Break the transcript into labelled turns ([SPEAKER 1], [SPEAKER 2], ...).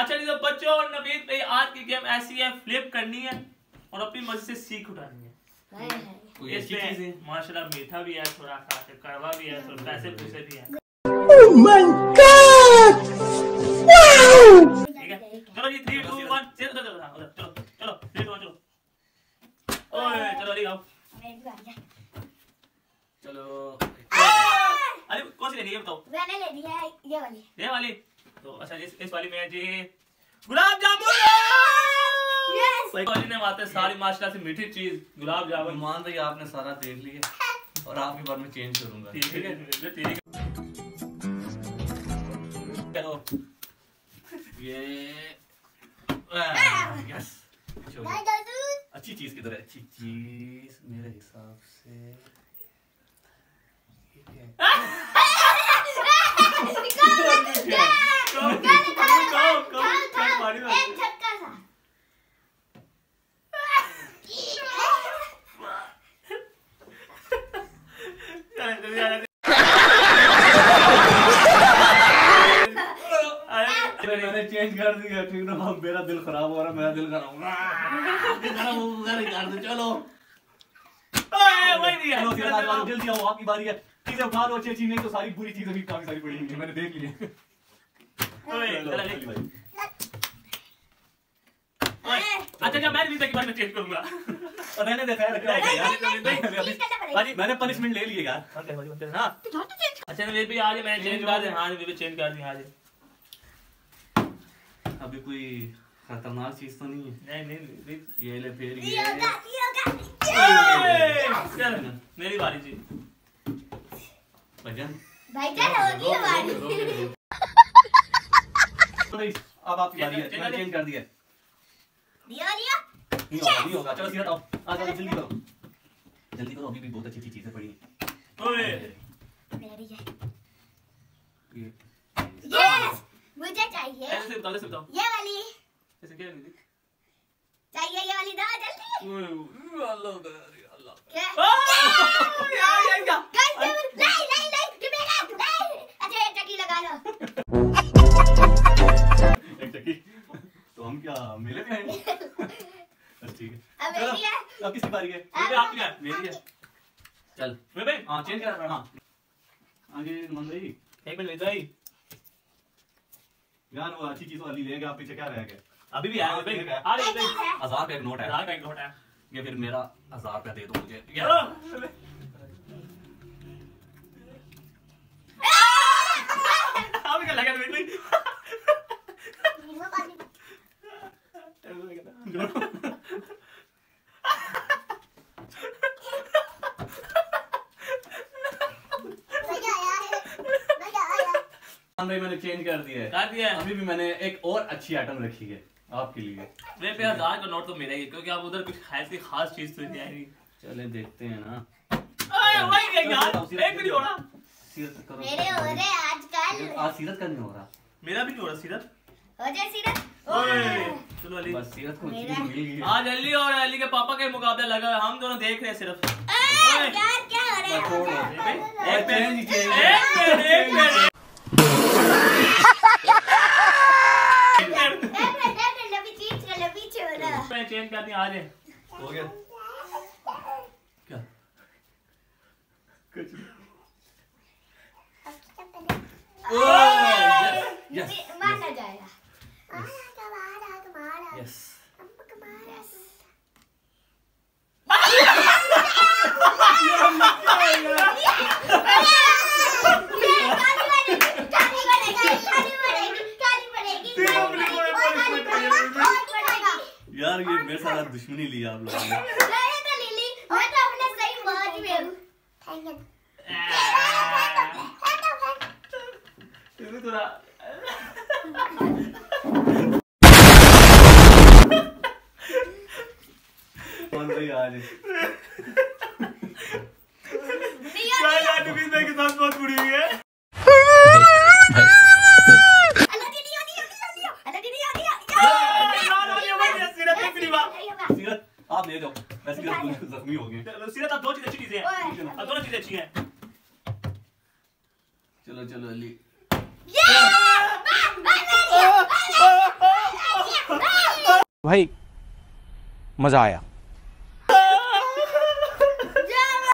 [SPEAKER 1] अच्छा जी तो बच्चों, नवीद भाई आज की गेम ऐसी है, फ्लिप करनी है और अपनी मर्जी से सीख उठानी है। इसमें माशाल्लाह मीठा भी है, थोड़ा सा कड़वा भी है, थोड़ा पैसे पूसे भी है। Oh my God! ठीक है, चलो जी 3 2 1 चलो चलो चलो चलो 3 2 1 चलो। ओए चलो अली आओ। चलो अरे कौन सी लेनी है बताओ? मैंने लेनी है ये वाली। ये वाली तो अच्छा इस वाली में जी गुलाब जामुन। यस भाई वाली ने बात है सारी माशाल्लाह से मीठी चीज गुलाब जामुन। मान भाई आपने सारा देख लिया और आपके बारे में चेंज करूंगा। ठीक है ठीक है चलो ये यस अच्छी चीज किधर है? अच्छी चीज मेरे हिसाब से मैंने चेंज कर दिया। ठीक ना, मेरा दिल खराब हो रहा है, मेरा दिल खराब हो रहा है। चलो जल्दी आओ, आपकी बारी है। चीजें उठा लो अच्छी अच्छी, नहीं तो सारी बुरी चीजें भी काफी सारी पड़ी हुई है, मैंने देख लिया। अच्छा मैं भी बारे में चेंज करूंगा और रहने दे खैर मैंने पनिशमेंट ले ली यार। अच्छा नवीद भी आज मैंने चेंज कर दिया। हाँ नवीद चेंज कर दिया आज। अभी कोई खतरनाक चीज तो नहीं है? नहीं ये ले फिर ये मेरी बारी जी। भाईजान होगी हमारी। अब आपकी बारी है, मैंने चेंज कर दिया। नहीं होगा। चलो सीरत आओ, आ जाओ जल्दी करो अभी भी बहुत अच्छी चीजें पड़ी हैं। ओए मेरी है ये। यस मुझे चाहिए। ऐसे बताओ ये वाली। ऐसे क्या नहीं चाहिए? ये वाली दो जल्दी। अल्लाह क्या अच्छा एक चक्की लगा लो। एक चक्की तो हम क्या मेले में आएंगे? ठीक है अब किसकी बारी है? आपकी है? मेरी है। चल भाई हाँ चेंज कर। हाँ आगे मन भाई एक मिनट भाई यार वो अच्छी चीज वाली लेंगे। आप पीछे क्या रहेगा? अभी भी है 1000 का एक नोट है। 1000 का एक नोट है ये। फिर मेरा 1000 रुपया दे दो मुझे। आप क्या लगा भाई? मैंने चेंज कर दिया है। अभी भी मैंने एक और अच्छी आइटम रखी है आपके लिए। मेरे पे 1000 का नोट तो मेरा ही है क्योंकि आप उधर कुछ ऐसी खास चीज तो नहीं आएगी। चले देखते हैं ना। एक भी नहीं हो रहा। सीरत करो। मेरे हो रहे आजकल। आज सीरत का नहीं हो रहा। मेरा भी नहीं हो रहा। सीरत हो जाए सीरत। चलो अली बस सीरत को चीज मिल गई। आज अली और अली के पापा के मुकाबला लगा है। हम दोनों देख रहे हैं सिर्फ। यार क्या हो रहा है? एक चेंज करनी आ रहे हो गया क्या? कुछ यस माना जाएगा। यस यार ये मेरे साथ दुश्मनी ली आप लोगों ने। मैं तो अपने सही मौज में हूं। ये थोड़ा कौन भाई आज यार नवीद भाई के साथ बहुत बुरी हुई है। आप ले जाओ वैसे भी जख्मी हो गए। चलो सीरत आप दो चीजें अच्छी चीजें हैं। अब दोनों चीजें अच्छी हैं। चलो चलो अली
[SPEAKER 2] भाई मज़ा आया।